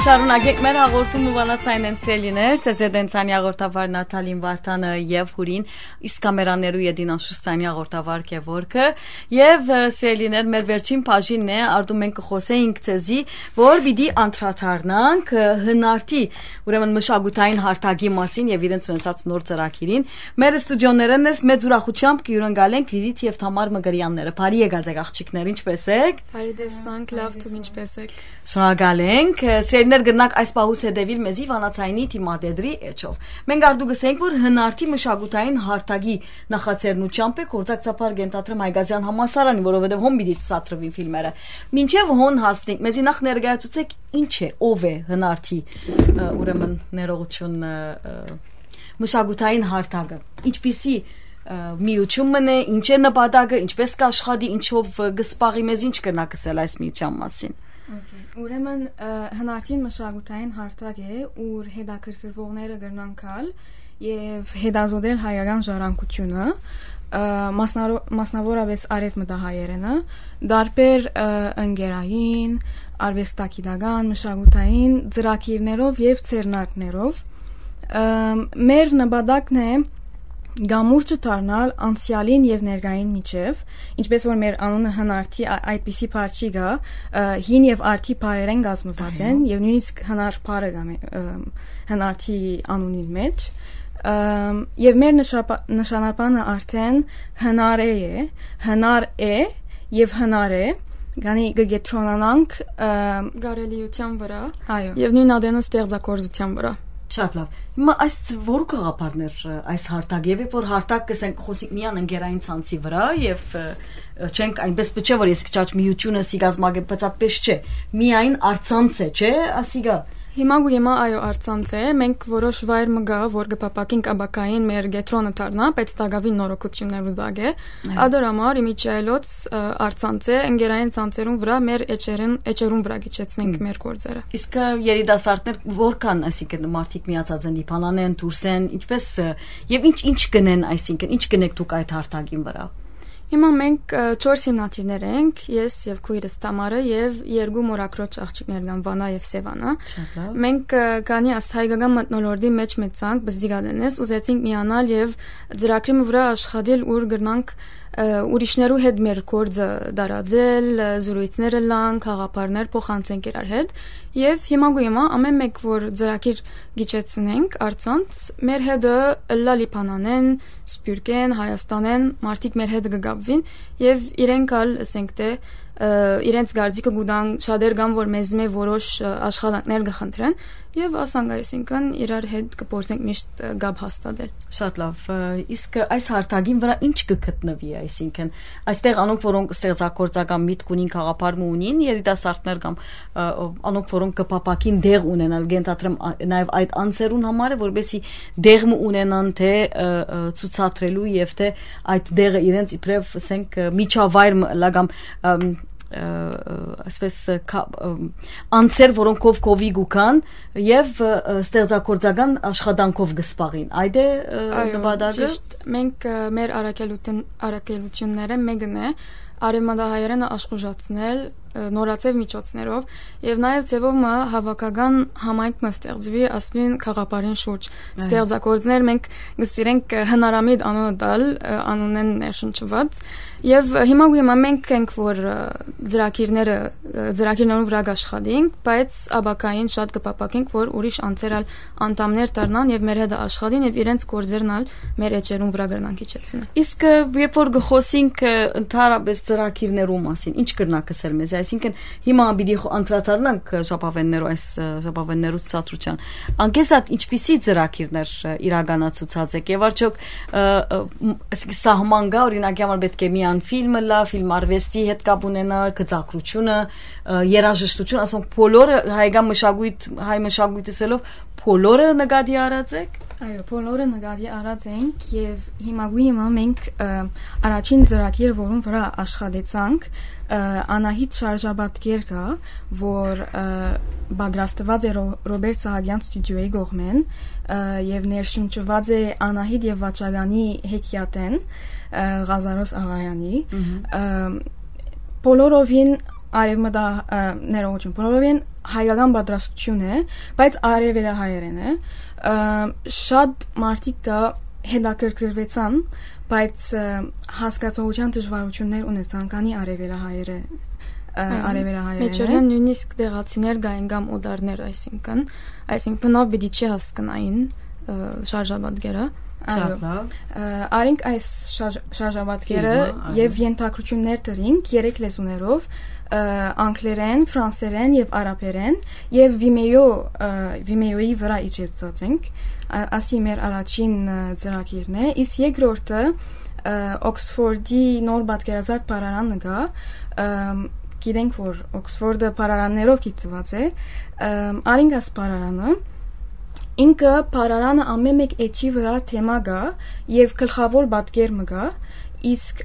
Կշարունակենք մեր հաղորդումը վանացային են սելիներ, ծեզեդենցանի հաղորդավար Նատալին Վարդանը և հուրին, իսկ կամերաներու եդին անշուստանի հաղորդավար կևորքը, և սելիներ մեր վերջին պաժինն է, արդում ենք կխոսեինք ծեզի, որ բիդի անդրադառնանք հնարտի, ուրեմն մշակութային հարթակի մասին և իրենց ունեցած նոր ծրագիրին, մեր ստուդիոներն ես մեծ ուրախությամբ կյուրընկալենք Լիլիթ և Թամար Մգրյանները, բարի եկած եք աղջիկներ, ինչպես եք? Բարի տեսանք, լավ դուք ինչպես եք? Շնորհակալենք, սերներ գնանք այս պահուս հետևիլ մեզի վանացայինի թիմադեդրի էջով։ Մենք արդու գսենք, որ հնարտի մշակութային հարթակի նախաձեռնությամբ է կորձակցապար գենտատրեմ Հայգազյան համասարանի, որովհետև հոն պիտի ցուցադրվին ֆիլմերը։ Մինչև հոն հասնենք, մեզի նախ ներկայացուցեք ինչ է, ով է հնարտի, ուրեմն ներողություն մշակութային հարթակը։ Ինչպիսի միությունն է, ինչ է նպատակը, ինչպես կաշխատի, ինչով գսպաղի մեզ ինչ կրնակսել այս միության մասին։ Ուրեմն հնարտին մշակութային հարթակ է, ուր հետաքրքրվողները գրնանքալ եւ հետազոտել հայական ժառանգությունը, մասնավորապես արևմտահայերենը, դարբեր ընկերային, արվեստագիտական, մշակութային ծրագիրներով եւ ցերնակներով։ Մեր նպատակն է Գամուրջը դառնալ անցյալին եւ ներկային միջև, ինչպես որ մեր անունը հնարտի այդպիսի բառ չի գա, հին եւ արդի բառերեն կազմված են եւ նույնիսկ հնար բառը գա հնարտի անունին մեջ, եւ մեր նշանաբանը արդեն հնար է եւ հնար է Գանի գետրոնանանք գարելիության վրա այո եւ նույն ադենը ստեղծագործության վրա Շատ լավ։ Հիմա այս որու կաղապարներ այս հարթակ եւ որ հարթակ կսենք խոսիկ միան ընկերային ցանցի վրա եւ չենք այնպես պիչե որ ես քիչ միությունը սիգազմագեբած այդպես չէ։ Միայն արցանց է, չէ, ասիգա։ Հիմա գույմա այո արցանց է, մենք որոշ վայր մգա, որ գպապակին կաբակային մեր գետրոնը դառնա, բայց տագավի նորոգություններու դագ է։ Ադոր համար իմիջայլոց արցանց է, ընկերային ցանցերուն վրա մեր էջերուն վրա գիչեցնենք մեր գործերը։ Իսկ երիտասարդներ որքան, այսինքն մարդիկ միացած են դիփանան են, դուրս են, ինչպես եւ ինչ գնեն, այսինքն ինչ գնեք դուք այդ հարթակին վրա։ Հիմա մենք 4 հիմնադիրներ ենք, ես եւ քույրս Թամարը եւ 2 մորակրոջ աղջիկներ կան Վանա եւ Սևանա։ Մենք կանի հայկական մթնոլորտի մեջ մեծանք, բզիգադենես, ուզեցինք միանալ եւ ծրագրի վրա աշխատել ուր գրնանք ուրիշներու հետ մեր գործը դարաձել, զրույցները լան, խաղապարներ փոխանցենք իրար հետ եւ հիմա գույմա ամեն մեկ որ ծրագիր գիչեցնենք արցանց մեր հետը լալիփանանեն, Սփյուռքեն, Հայաստանեն մարդիկ մեր հետ կգաբվին եւ իրենք ալ ասենք թե իրենց գարձիկը գուդան շատեր կան որ մեզ մե որոշ աշխատանքներ կխնդրեն եւ ասանք այսինքն իրար հետ կփորձենք միշտ գաբ հաստատել։ Շատ լավ։ Իսկ այս հարթակին վրա ինչ կգտնվի, այսինքն այստեղ անոնք որոնք ստեղծագործական միտք ունին, խաղապարում ունին, երիտասարդներ կամ անոնք որոնք կփապակին դեղ ունենալ գենտատրեմ նաեւ այդ անձերուն համար է որովհետեւ դեղ ունենան թե ցուցադրելու եւ թե այդ դեղը իրենց իբրև ասենք միջավայր լագամ ասես անցեր որոնքով կովի գուքան եւ ստեղծագործական աշխատանքով գսպաղին այդ է նպատակը մենք մեր արակելությունները մեկն է արևմտահայերենը աշխուժացնել նորացև միջոցներով եւ նաեւ ձևով հավաքական համայնք ստեղծվի ասլին խաղապարին շուրջ ստեղծագործներ մենք գսիրենք հնարամիտ անունը տալ անունեն ներշնչված եւ հիմա մենք ենք որ ծրագիրներով վրա աշխատենք բայց աբակային շատ կպապակենք որ ուրիշ անձերալ անդամներ դառնան եւ մեր հետ աշխատին եւ իրենց գործերն ալ մեր էջերուն վրա գրնանք իջեցնեն իսկ երբ որ գխոսենք ընդհանրապես ծրագիրներու մասին ինչ կրնակսել մեզ այսինքն հիմա պիտի անդրադառնանք ժապավեններու ցուցադրության անկեսատ ինչպիսի ծրագիրներ իրականացուցած եք եւ արդյոք սահման կա օրինակ համար պետք է միան ֆիլմը լա ֆիլմ արվեստի հետ կապ ունենա գծակրությունը երաժշտություն ասենք բոլորը հայկական մշակույթսելով բոլորը նկատի արած եք Այո, բոլորը նկատի արած ենք եւ հիմա մենք առաջին ծրագիրը որոնց վրա աշխատեցանք Անահիտ շարժաբատկեր կա, որ պատրաստված է Ռոբերտ Սահակյան ստուդիոյի կողմեն եւ ներշնչված է Անահիտ եւ Վաչագանի հեքիաթեն Ղազարոս Աղայանի բոլորովին արևմտա ներողություն, բոլորովին հայկական պատրաստություն է, բայց արևելահայերեն է։ Շատ մարդիկ կա հետաքրքրվեցան, բայց հասկացողության դժվարություններ ունեցան, քանի արևելահայերը Մեջորեն նույնիսկ դեղացիներ գային կամ օդարներ, այսինքն բնավ պիտի չի հասկնային շարժաբադգերը։ Արինք այս շարժաբադգերը եւ ենթակրություններ դրինք 3 լեզուներով՝ անգլերեն, ֆրանսերեն եւ արաբերեն, եւ Vimeo-ի վրա իջեցած ենք։ Ասի մեր առաջին ծրագիրն է, իսկ երկրորդը Օքսֆորդի նոր պատկերազարդ պարարանը գա, գիտենք, որ Օքսֆորդը պարարաններով գիտված է, արինք այս պարարանը, ինքը պարարանը ամեն մեկ էջի վրա թեմա գա եւ գլխավոր պատկերը գա, իսկ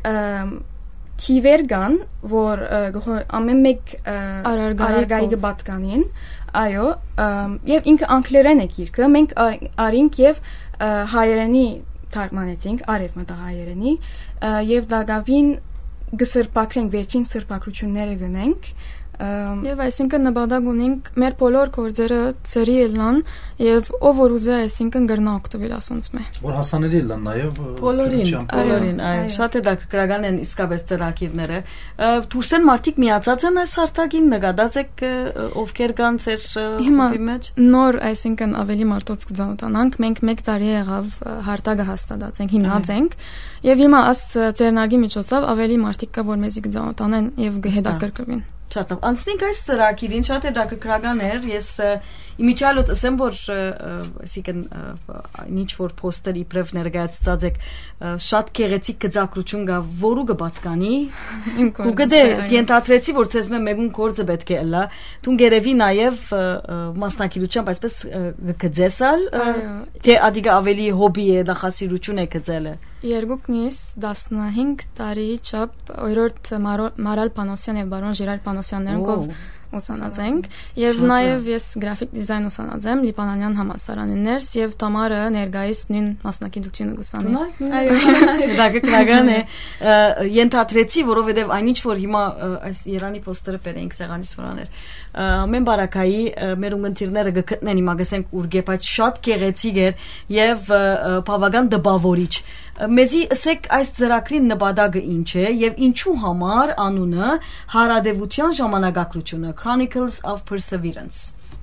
թիվեր կան, որ ամեն մեկ արարգայի պատկանին, այո, եւ ինքը անգլերեն է գիրքը, մենք արինք եւ հայերենի թարգմանեցինք, արևմտահայերենի, եւ դակավին գսրպակրենք, վերջին սրպակրությունները գնենք, եւ այսինքն նպատակ ունենք մեր բոլոր գործերը ծրի ելնան եւ ով որ ուզե այսինքն գրնա օգտվել ասոնց մե որ հասանելի լան նաեւ բոլորին, այո, շատ է դակրական են իսկապես ծրագիրները։ Դուրսեն մարդիկ միացած են այս հարթակին, նկատած եք ովքեր կան ծեր խմբի մեջ։ Նոր այսինքն ավելի մարդոց կծանոթանանք, մենք 1 տարի եղավ հարթակը հաստատած ենք, հիմնած ենք եւ հիմա աս ծերնարգի միջոցով ավելի մարդիկ կա որ մեզի կծանոթանեն եւ կհետաքրքրվին։ Շատ լավ։ Անցնենք այս ծրագիրին, շատ է դակրական էր։ Ես իմիջիալոց ասեմ, որ այսինքն ինչ որ պոստերի իբրև ներկայացած եք, շատ գեղեցիկ գծակրություն կա, որու կպատկանի։ Ու գտե ենթադրեցի, որ ցեզ մեկուն գործը պետք է լա։ Դու գերեվի նաև մասնակցությամբ այսպես գծեսալ, թե ադիգա ավելի հոբի է, նախասիրություն է գծելը։ Երկուքնից 15 տարի չափ օրորդ Մարալ Պանոսյան եւ բարոն Ժիրայր Պանոսյաններով ուսանած ենք եւ նաեւ ես գրաֆիկ դիզայն ուսանած եմ Լիբանանյան համալսարանից եւ Տամարը ներկայիս նույն մասնակցությունը ուսանի։ Այո, դակրական է։ Ենթադրեցի, որովհետեւ այնինչ որ հիմա այս Երանի պոստերը բերենք սեղանիս վրաներ։ Ամեն բարակայի մեր ունգընտիրները գտնեն հիմա գսենք ուրգե, բայց շատ գեղեցիկ էր եւ բավական դպավորիչ։ Մեզի ասեք այս ծրագրի նպատակը ինչ է եւ ինչու համար անունը Հարադեվության ժամանակագրությունը Chronicles of Perseverance։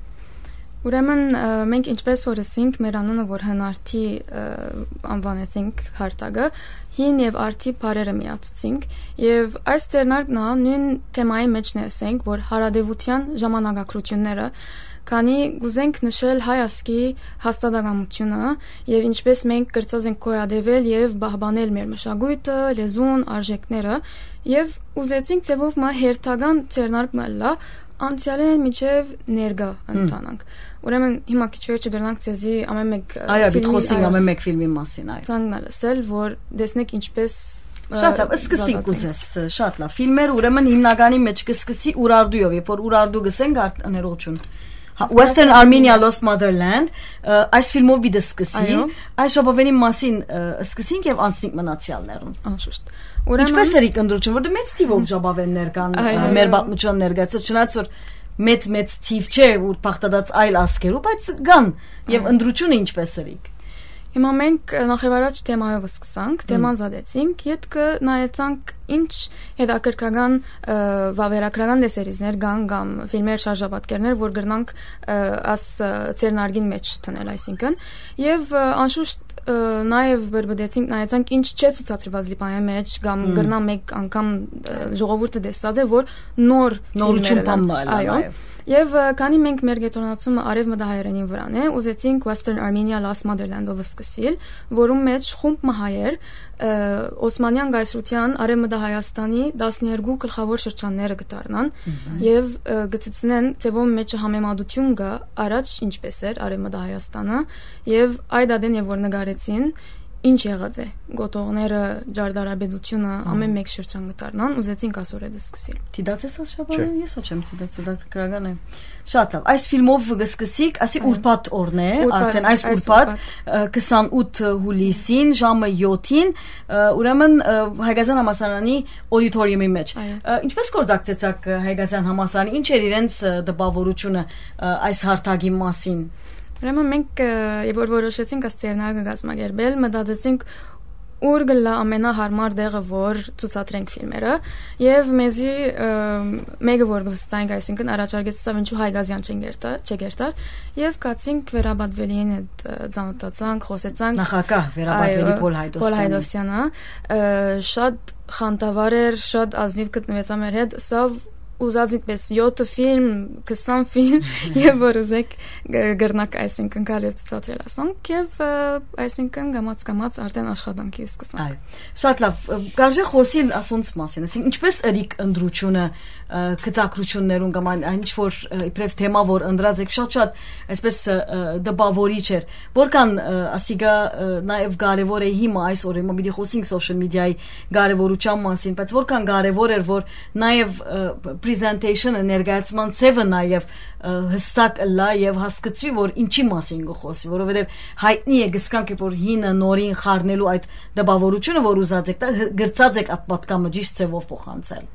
Ուրեմն մենք ինչպես որ ասենք մեր անունը որ հնարթի անվանեցինք հարթակը հին եւ արդի բարերը միացուցինք եւ այս ծերնարկն նույն թեմայի մեջն է ասենք որ Հարադեվության ժամանակագրությունները քանի գուզենք նշել հայ ասկի հաստատակամությունը եւ ինչպես մենք կրծած ենք կոյադեվել եւ բահբանել մեր մշակույթը, լեզուն, արժեքները եւ ուզեցինք ձևով մա հերթական ծերնարկ մալա անցյալը միջև ներգա ընտանանք։ Ուրեմն հիմա քիչ վերջը գրնանք ցեզի ամեն մեկ այո, бид խոսենք ամեն մեկ ֆիլմի մասին, այո։ Ցանկն լսել, որ տեսնեք ինչպես շատ լավ, սկսենք ուզես, շատ լավ։ Ֆիլմերը ուրեմն հիմնականի մեջ կսկսի Ուրարտուով, երբ որ Ուրարտու գսենք ներողություն։ Western Armenia Lost Motherland, այս ֆիլմով բիդը սկսի, այս ժողովենի մասին սկսինք եւ անցնենք մնացյալներուն։ Անշուշտ։ Ինչպես էրիկ ընդրություն, որտեղ մեծ թիվով ժողովեններ կան մեր պատմության ներկայացած, չնայած որ մեծ թիվ չէ ու փախտած այլ ասկերու, բայց կան եւ ընդրությունը ինչպես էրիկ։ Հիմա մենք նախևառաջ թեմայով սկսանք, թեման զադեցինք, յետքը նայեցանք ինչ հետաքրքրական վավերագրական դեսերիզներ կան կամ ֆիլմեր շարժապատկերներ, որ գրնանք աս ծերնարգին մեջ տնել, այսինքն, եւ անշուշտ նաեւ բրբդեցինք, նայեցանք ինչ չէ ցուցադրված Լիբանանի մեջ, կամ գրնա մեկ անգամ ժողովուրդը տեսած է, որ նորություն բամբալ, այո։ Եվ քանի մենք մեր գետրոնացումը արևմտահայերենի վրան է, ուզեցինք Western Armenia Lost Motherland-ով սկսել, որում մեջ խումբ մահայեր Օսմանյան գայսրության արևմտահայաստանի 12 գլխավոր շրջանները կդառնան եւ գծցնեն ձևով մեջ համեմատություն կա առաջ ինչպես էր արևմտահայաստանը եւ այդ ադեն եւ որ նկարեցին ինչ եղած է գոտողները ջարդարաբեդությունը ամեն մեկ շրջան գտարնան ուզեցինք ասոր է դսկսիլ Դիդացես աշաբանը ես չեմ դիդացել դա քրական է Շատ լավ այս ֆիլմով գսկսիկ ասի ուրբաթ օրն է արդեն այս ուրբաթ 28 հուլիսին ժամը 7-ին ուրեմն Հայգազյան համալսարանի օդիտորիումի մեջ ինչպես կորձակցեցաք Հայգազյան համալսարանի ինչ էր իրենց դպավորությունը այս հարթակի մասին Ուրեմն մենք եւ որ որոշեցինք այս ծերնարգը գազմագերբել մտածեցինք ուր գլա ամենահարմար դեղը որ ցուցադրենք ֆիլմերը եւ մեզի մեկը որ վստահենք այսինքն առաջարկեցավ ինչու Հայգազյան չգերտար եւ կացինք վերաբադվելին այդ ծանոթացանք խոսեցանք նախակահ վերաբադվելի Պոլ Հայդոսյանը շատ խանդավառ էր շատ ազնիվ գտնվեց մեր հետ սավ ուզածիք պես 7 ֆիլմ 20 ֆիլմ եւ որ ուզեք գրնակ այսինքն գալով ցուցադրել ասոնք եւ այսինքն գամած արդեն աշխատանքի սկսանք այո շատ լավ կարժե խոսիլ ասոնց մասին ասենք ինչպես ըրիկ ընդրությունը գծակրություններուն կամ ինչ որ իբրև թեմա որ ընդրած եք շատ այսպես դպավորիչ էր որքան ասիգա նաեւ կարեւոր է հիմա այս օրը մոբիլի խոսինք social media-ի կարեւորության մասին բայց որքան կարեւոր էր որ նաեւ presentation-ը ներկայացման ծևը նաեւ հստակ լա եւ հասկացվի որ ինչի մասին գխոսի որովհետեւ հայտնի է գսկանք որ հինը նորին խառնելու այդ դպավորությունը որ ուզած եք գրծած եք այդ պատկամը ճիշտ ծևով փոխանցել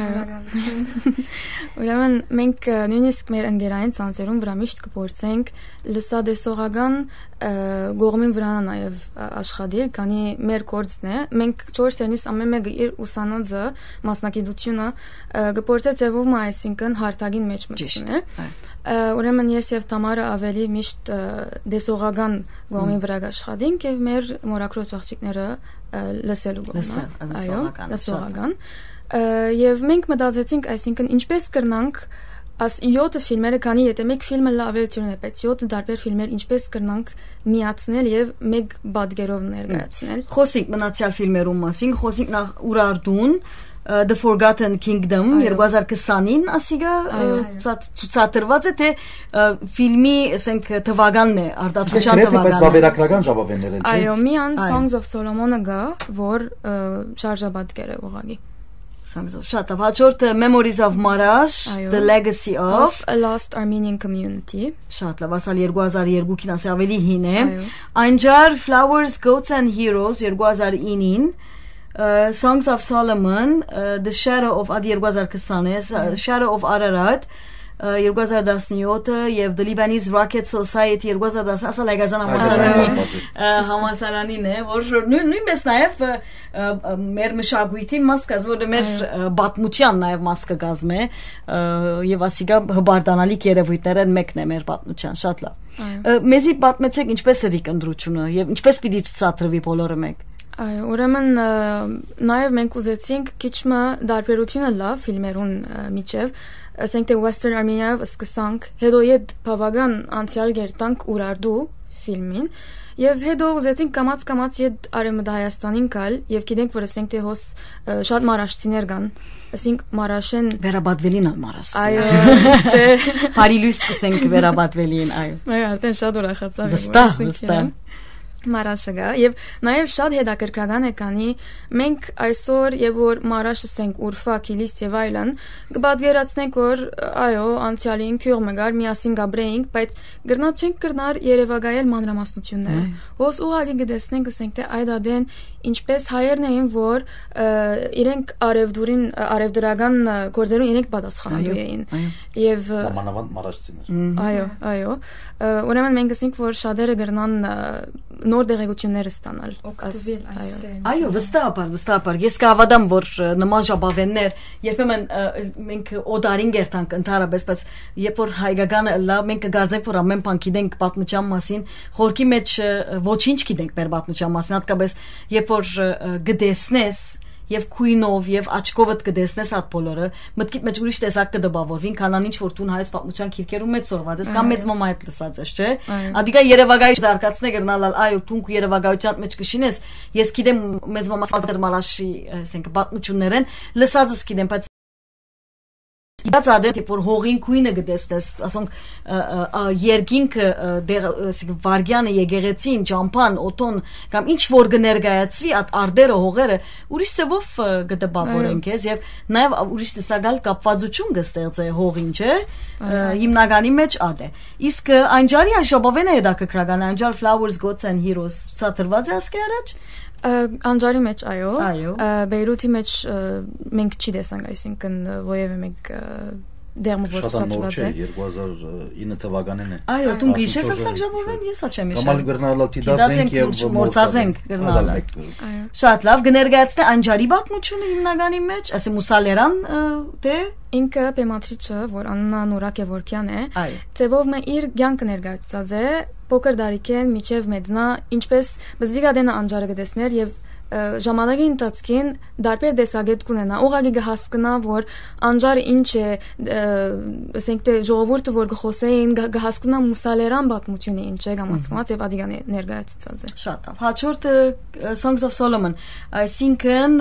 Ուրեմն մենք նույնիսկ մեր ընկերային ցանցերում վրա միշտ կփորձենք լսադեսողական գողմին վրա նաև աշխատել, քանի մեր կորձն է։ Մենք 4 սերնից ամեն մեկը իր ուսանողը մասնակցությունը կփորձե ձևով այսինքն հարթակին մեջ մտցնել։ Ուրեմն ես եւ Թամարը ավելի միշտ դեսողական գողմին վրա աշխատենք եւ մեր մորակրոջ աղջիկները լսելու գողմը։ Այո, դեսողական Եվ մենք մտածեցինք, այսինքն ինչպես կրնանք աս 7 ֆիլմերը, քանի եթե մեկ ֆիլմը լավելություն է, բայց 7 տարբեր ֆիլմեր ինչպես կրնանք միացնել եւ մեկ բادگերով ներկայացնել։ Խոսենք մնացյալ ֆիլմերում մասին, խոսենք նախ Ուրարտուն The Forgotten Kingdom 2020-ին ասիգա ցուցադրված է թե ֆիլմի ասենք թվականն է արտադրության թվականն։ Բայց վավերագրական ժապավեններ են, չէ՞։ Այո, միան Songs of Solomon-ը գա, որ շարժաբադգեր է ուղղակի։ Շատ հաջորդ Memories of Marash The Legacy of a Lost Armenian Community Շատ լավ ասալ 2002-ին ասի ավելի հին է Անջար Flowers Goats and Heroes 2009-ին Songs of Solomon The Shadow of 2020 Shadow of Ararat 2017 եւ The Lebanese Rocket Society 2010 ասալ Հայգազյան համալսարանին է որ նույնպես նաեւ մեր մշակույթի մաս կազմում որ մեր պատմության նաեւ մաս կգազմե եւ ասիգա հբարդանալիք երևույթներ են մեկն է մեր պատմության շատ լավ մեզի պատմեցեք ինչպես է դիկնդրությունը եւ ինչպես պիտի ցուցադրվի բոլորը մեկ Այո, ուրեմն նաև մենք ուզեցինք քիչմը դարբերությունը լավ ֆիլմերուն միջև, ասենք թե Western Armenia-ով սկսանք, հետո իդ բավական անցյալ գերտանք Ուրարտու ֆիլմին, եւ հետո ուզեցինք կամած իդ Արևմտա Հայաստանին գալ, եւ գիտենք որ ասենք թե հոս շատ մարաշցիներ կան, ասենք մարաշեն վերաբադվելին մարաշցի։ Այո, ճիշտ է։ Բարիլույս կսենք վերաբադվելին, այո։ Այո, արդեն շատ ուրախացավ։ Վստահ։ Մարաշը եւ նաեւ շատ հետաքրքրական է քանի մենք այսօր եւ որ մարաշը ասենք Ուրֆա, Կիլիս եւ այլն կբادگերացնենք որ այո անցյալին քյուղ մգար միասին գաբրեինք բայց գրնած չենք կրնար Երևակայել մանրամասնությունները ոնց ուղղակի գտեսնենք ասենք թե այդ ադեն ինչպես հայերն էին որ իրենք արևդրական գործերուն իրենք պատասխանատու էին եւ մանավանդ մարաշցիներ այո ուրեմն մենք ասենք որ շատերը գրնան նոր դեղեցություններ ստանալ այո վստահաբար ես կհավատամ որ նման ժապավեններ երբեմն մենք օդարին գերտանք ընդհանրապես բայց երբ որ հայկականը լավ մենք կգարձենք որ ամեն բան գիտենք պատմության մասին խորքի մեջ ոչինչ գիտենք մեր պատմության մասին հատկապես երբ որ գտեսնես եւ քույնով եւ աչքովդ կդեսնես այդ բոլորը մտքիդ մեջ ուրիշ տեսակ կդպավորվին քանան ինչ որ տուն հայց պատմության քիրքերում մեծ սորված ես կամ մեծ մամա հետ լսած ես չէ ադիկա Երևակայի զարգացնե գրնալ այո տունք Երևակայության մեջ կշինես ես գիտեմ մեծ մամա պատեր մարաշի ասենք պատմություններ են լսածս գիտեմ բայց Իդացադե որ հողին քույնը գտեսես, ասոնք երկինքը վարգյանը եկեղեցին, ճամփան, օտոն կամ ինչ որ կներկայացվի այդ արդերը հողերը ուրիշ ծավով կդպավորենք ես եւ նաեւ ուրիշ տեսակալ կապվածություն կստեղծե հողին, չէ՞։ Հիմնականի մեջ ադե։ Իսկ անջարի ժողովեն է դա կրկրական անջար Flowers Gods and Heroes ցածրված է ասկի առաջ։ Անջարի մեջ այո, Բեյրութի մեջ մենք չի տեսանք, այսինքն ովևէ մեկ դերմը որ ցածրված է 2009 թվականին է։ Այո, դու գիշես ասանք ժողովեն, ես աչեմ իշ։ Կամալ գրնալալ տիդացենք եւ մորցածենք գրնալալ։ Շատ լավ, կներկայացնե անջարի պատմությունը հիմնականի մեջ, ասե Մուսալերան դե ինքը Պեմատրիչը, որ անունը Նուրակ Եվորքյան է, ծևով մը իր կյանքը ներկայացած է փոքր դարիքեն միջև մեծնա, ինչպես բզիգադենը անջարը գտեսներ եւ ժամանակի ընթացքին դարբեր տեսակետ կունենա, ուղղակի կհասկանա, որ անջարը ինչ է, ասենք թե ժողովուրդը որ կխոսեին, կհասկանա Մուսալերան պատմությունը ինչ է գամացած եւ ադիգան ներկայացած է։ Շատ լավ։ Հաջորդը Songs of Solomon, այսինքն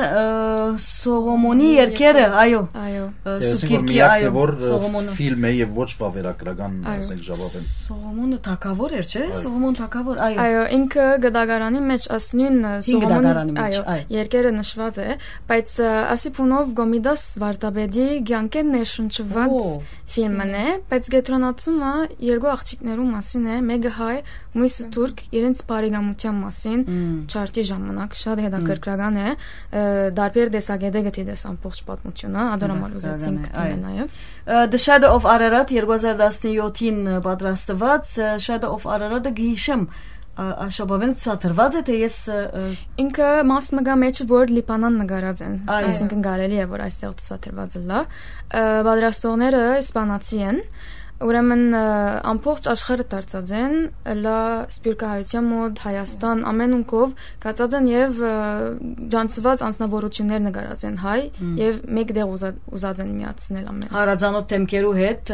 Սողոմոնի երկերը, այո։ Սուկիրքի այո, որ ֆիլմ է եւ ոչ վավերագրական, ասենք ժողովեն։ Սողոմոնը թագավոր էր, չէ՞։ Սողոմոն թագավոր, այո։ Այո, ինքը գդագարանի մեջ ասնույն Սողոմոնի երկերը նշված է, բայց ասիփունով Գոմիդաս Վարդապետի կյանքեն ներշնչված ֆիլմն է, բայց գետրոնացումը երկու աղջիկներու մասին է, մեկը հայ, մյուսը թուրք, իրենց բարեկամության մասին, չարտի ժամանակ շատ հետաքրքրական է, դարբեր տեսակետը գտի դես ամբողջ պատմությունը, ադորամալուզեցինք դե նաև։ The Shadow of Ararat 2017-ին պատրաստված Shadow of Ararat-ը գիշեմ Աշաբավեն ցածրված է թե ես ինքը մաս մգա մեջ որ Լիբանան նկարած են, այսինքն կարելի է որ այստեղ ցածրված լա, պատրաստողները իսպանացի են, ուրեմն ամբողջ աշխարհը դարձած են, լա սպիրկահայության մոտ Հայաստան ամենունքով կացած են եւ ջանցված անձնավորություններ նկարած են հայ եւ մեկ դեղ ուզած են միացնել ամեն։ Հարազանոտ թեմքերու հետ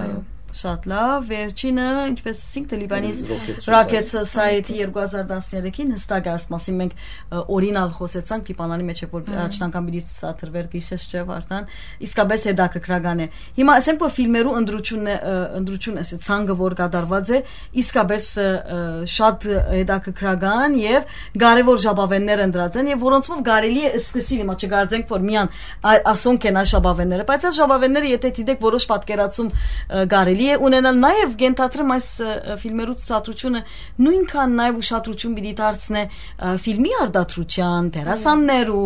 Շատ լավ, վերջինը, ինչպես ասինք, Լիբանանից Rocket Society 2013-ին հստակ ասում մենք օրինալ խոսեցանք Լիբանանի մեջ որ աչնական պիտի ցածրվեր գիշես չէ Վարդան, իսկապես հետաքրքրական է։ Հիմա ասենք որ ֆիլմերու ընդրությունը ասի ցանկը որ կատարված է, իսկապես շատ հետաքրքրական եւ կարեւոր ժապավեններ ընդրած են եւ որոնցով կարելի է սկսել հիմա չգարձենք որ միան ասոնք են այս ժապավենները, բայց այս ժապավենները եթե դիտեք որոշ պատկերացում կարելի ունենալ նաև գենթատրում այս ֆիլմերու ցածրությունը նույնքան նաև ուշադրություն պիտի դարձնե ֆիլմի արդատրության, դերասաններու,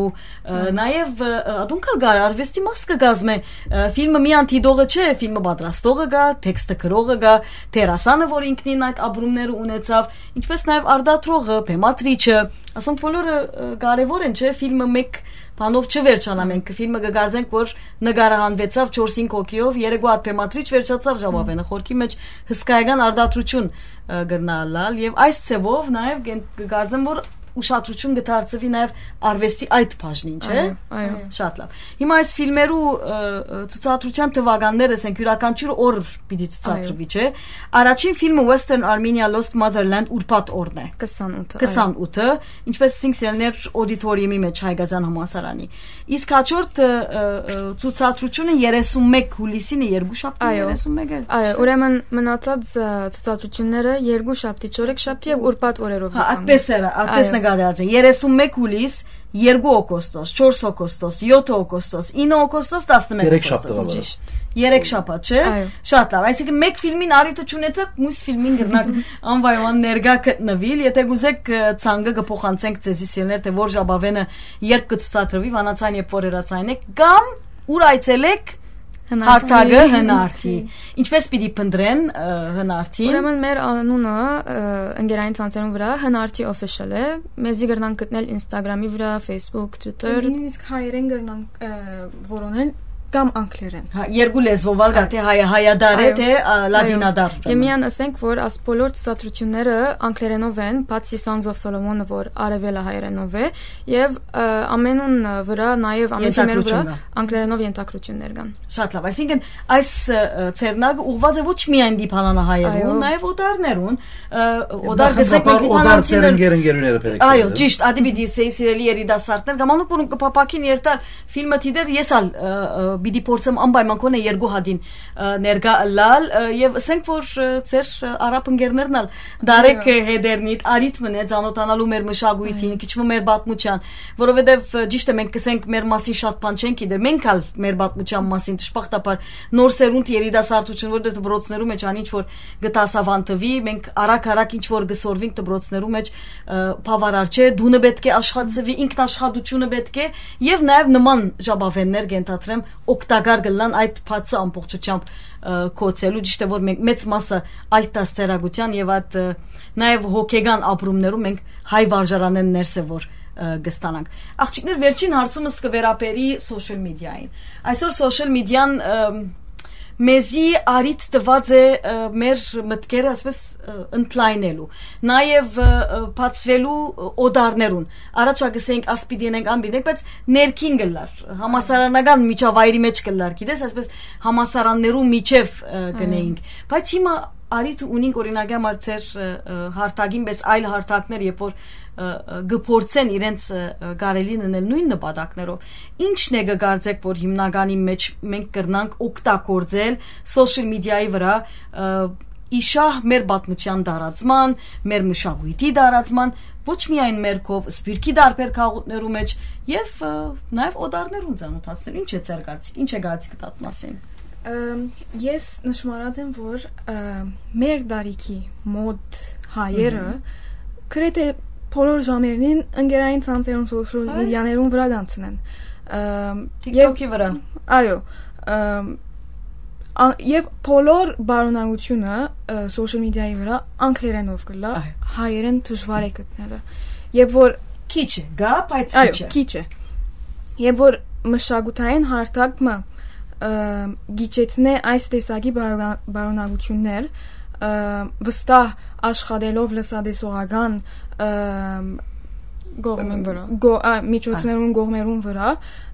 նաև ադունքալ գար արվեստի մաս կգազմե ֆիլմը միան դիտողը չէ, ֆիլմը պատրաստողը գա, տեքստը գրողը գա, դերասանը որ ինքնին այդ ապրումները ունեցավ, ինչպես նաև արդատրողը, բեմադրիչը, ասոնք բոլորը կարևոր են, չէ, ֆիլմը մեկ Բանով չվերջանա մենք ֆիլմը կգարձենք որ նկարահանվեցավ 4-5 հոգիով երեկո հատ բեմադրիչ վերջացավ ժապավենը խորքի մեջ հսկայական արդատրություն գրնալալ եւ այս ցեվով նաեւ կգարձեմ որ ուշադրություն կդարձվի նաև արվեստի այդ բաժնին, չէ՞։ Այո, շատ լավ։ Հիմա այս ֆիլմերու ցուցադրության թվականները ասենք յուրաքանչյուր օր պիտի ցուցադրվի, չէ՞։ Առաջին ֆիլմը Western Armenia Lost Motherland ուրբաթ օրն է 28-ը, ինչպես Սինքսերներ օդիտորիումի մեջ Հայգազյան համալսարանի։ Իսկ հաջորդ ցուցադրությունը 31 հուլիսին է, երկուշաբթի 31-ը։ Այո, ուրեմն մնացած ցուցադրությունները երկուշաբթի, չորեքշաբթի եւ ուրբաթ օրերով կան։ Այդպես է, այդպես նկատած է 31 հուլիս 2 օգոստոս, 4 օգոստոս, 7 օգոստոս, 9 օգոստոս, 11 օգոստոս։ 3 շաբաթ, չէ՞։ Շատ լավ, այսինքն մեկ ֆիլմին արիթը չունեցաք, մյուս ֆիլմին գրնակ անվայման ներկա գտնվիլ, եթե գուզեք ցանկը կփոխանցենք ձեզի սիրներ, թե որ ժապավենը երբ կցուցադրվի, վանացան եւ որերացայն եք, կամ ուր այցելեք Հարտագը հնարթի։ Ինչպես պիտի փնտրեն հնարթին։ Ուրեմն մեր անունը ընկերային ցանցերում վրա հնարթի official է։ Մեզի գրնան գտնել Instagram-ի վրա, Facebook, Twitter։ Նույնիսկ հայերեն գրնան որոնել կամ անգլերեն։ Հա, երկու լեզվով ալ գա թե հայադար է, թե լատինադար։ Եմիան ասենք, որ աս բոլոր ցուցադրությունները անգլերենով են, բացի Songs of Solomon-ը, որ արևելա հայերենով է, եւ ամենուն վրա նաեւ ամեն ֆիլմերու վրա անգլերենով ենթակրություններ կան։ Շատ լավ, այսինքն այս ցերնագը ուղղված է ոչ միայն դիփանանահայերուն, նաեւ օդարներուն, օդար գսեք դիփանանցիները պետք է։ Այո, ճիշտ, ադիբիդի սեյսիրելի երիտասարդներ, գամանուկ որ կփապակին երթալ ֆիլմը դիտեր, ես ալ բիդի փորձեմ անպայման կոնե երկու հատին ներգա լալ եւ ասենք որ ծեր արաբ ընկերներն ալ դարեք հետերնիտ արիթմն է ցանոթանալու մեր մշակույթին քիչ մեր պատմության որովհետեւ ճիշտ է մենք կսենք մեր մասին շատ բան չենք գիտեր մենք ալ մեր պատմության մասին դժբախտաբար նոր սերունդ երիտասարդություն որտեղ դպրոցներում մեջ անիչ որ գտասավանտվի մենք արագ ինչ որ գսորվինք դպրոցներում մեջ բավարար չէ դունը պետք է աշխատվի ինքնաշխատությունը պետք է եւ նաեւ նման ժաբավեններ կենթադրեմ օգտակար գլան այդ փածը ամբողջությամբ կոչելու ճիշտ է որ մենք մեծ մասը այդ դաստիարակության եւ այդ նաեւ հոգեգան ապրումներում մենք հայ վարժարանեն ներսը որ գստանանք աղջիկներ վերջին հարցումս կվերապերի սոցիալ մեդիային այսօր սոցիալ մեդիան մեզի արիտ տված է մեր մտքերը ասես ընդլայնելու նաև բացվելու օդարներուն առաջակսենք ասպիդենենք անբինենք բայց ներքին գլար համասարանական միջավայրի մեջ գլար գիտես ասես համասարաններու միջև գնեինք բայց հիմա արիտ ունին օրինակի համար ծեր հարթակին պես այլ հարթակներ երբ որ գփորձեն իրենց գարելին անել նույն նպատակներով ինչն է գկարծեք որ հիմնականի մեջ մենք կրնանք օգտագործել սոցիալ մեդիայի վրա իշահ մեր պատմության դարածման մեր մշակույթի դարածման ոչ միայն մեր կով սպիրկի դարբեր քաղաքներու մեջ եւ նաեւ օդարներուն ցանոթացնել ինչ է ծեր կարծիք ինչ է կարծիք դատ մասին ես նշмарած եմ որ մեր դարիքի մոդ հայերը գրեթե բոլոր ժամերին ընկերային ցանցերում սոցիալ մեդիաներում վրա դանցնեն TikTok-ի վրա այո եւ բոլոր բարոնագությունը սոցիալ մեդիայի վրա անգլերենով գլա հայերեն դժվար է գտնելը եւ որ քիչ է գա բայց քիչ է եւ որ մշակութային հարթակը գիչեցնե այս տեսակի բարոնագություններ վստահ աշխատելով լսադեսողական միջոցներուն գողմերուն վրա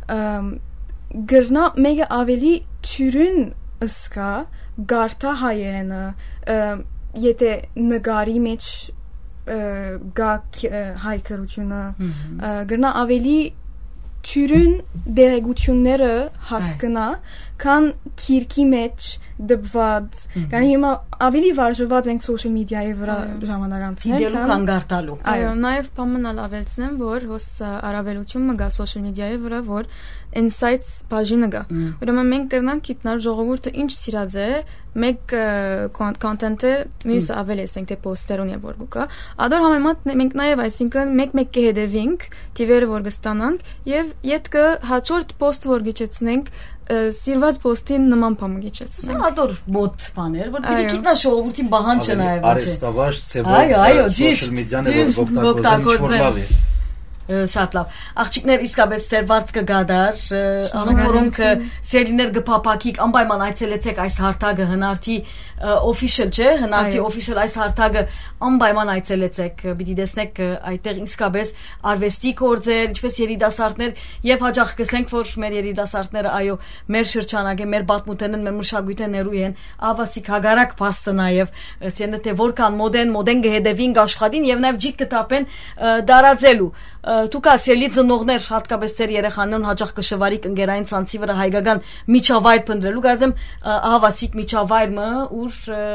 գրնա մեկը ավելի թյուրին ըսկա գարտա հայերենը եթե նգարի մեջ գա հայ կրությունը գրնա ավելի թյուրին դերեգությունները հասկնա քան քիրքի մեջ դպված կան հիմա ավելի վարժված ենք սոցիալ մեդիայի վրա ժամանակ անցնել դիտելու կան գարտալու այո նաև բամանալ ավելցնեմ որ հոս առավելությունը գա սոցիալ մեդիայի վրա որ insights բաժինը գա ուրեմն մենք կրնանք գիտնալ ժողովուրդը ինչ սիրած է մեկ content-ը մյուս ավել էսենք թե poster-ուն եւ որ գուկա ադոր համեմատ մենք նաեւ այսինքն մեկ կհետևինք տիվերը որ կստանանք եւ յետքը հաջորդ post որ գիչեցնենք սիրված post-ին նման բան գիչեցնենք ադոր բոտ բաներ որ պիտի գիտնա ժողովրդին բահանջը նաեւ չէ արեստավաշ ծեվով սոցիալ մեդիաները որ օգտագործեն շատ լավ աղջիկներ իսկապես ծեր վարձ կգադար որոնք սերիներ գփապակիկ անպայման այցելեցեք այս հարթակը հնարթի official չէ հնարթի official այս հարթակը անպայման այցելեցեք պիտի տեսնեք այդտեղ իսկապես արվեստի գործեր ինչպես երիտասարդներ եւ հաջող կսենք որ մեր երիտասարդները այո մեր շրջանակը մեր պատմութենն մեր մշակույթներու են ավասիկ հագարակ փաստը նաեւ ասենը թե որքան մոդեն գհետևին աշխատին եւ նաեւ ջիկ կտապեն դարածելու Դուք ասելի ծնողներ հատկապես ծեր երեխաներուն հաջող կշվարիկ ընկերային ցանցի վրա հայկական միջավայր փնտրելու գազեմ հավասիկ միջավայրը ուր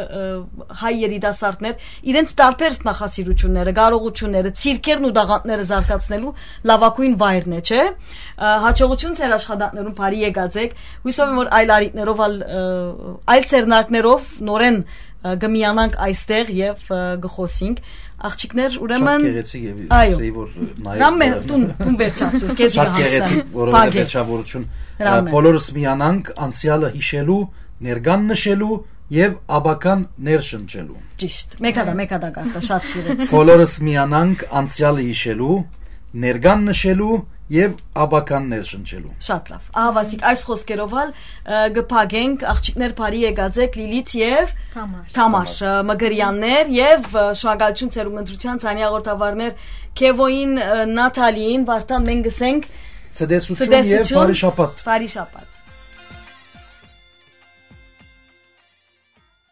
հայ երիտասարդներ իրենց տարբեր նախասիրությունները կարողությունները ցիրկերն ու դաղանտները զարգացնելու լավագույն վայրն է չէ հաջողություն ծեր աշխատանքներուն բարի եկածեք հույսով եմ որ այլ արիտներով այլ ցերնակներով նորեն գմիանանք այստեղ եւ գխոսինք աղջիկներ ուրեմն այո նայե տուն վերջացու քեզ շատ գեղեցիկ որովհետեւ վերջավորություն բոլորս միանանք անցյալը հիշելու ներկան նշելու եւ աբական ներշնչելու ճիշտ մեկադա կարտա շատ սիրեցի բոլորս միանանք անցյալը հիշելու ներկան նշելու եւ աբականներ շնչելու շատ լավ ահավասիկ այս խոսքերով գփագենք աղջիկներ բարի եկածեք Լիլիթ եւ Թամար Մգրյաններ եւ շնորհակալություն ծերու ընտրության ցանի հաղորդավարներ Քևոին Նաթալիին Վարդան մենք գսենք ցդեսություն եւ բարի շաբաթ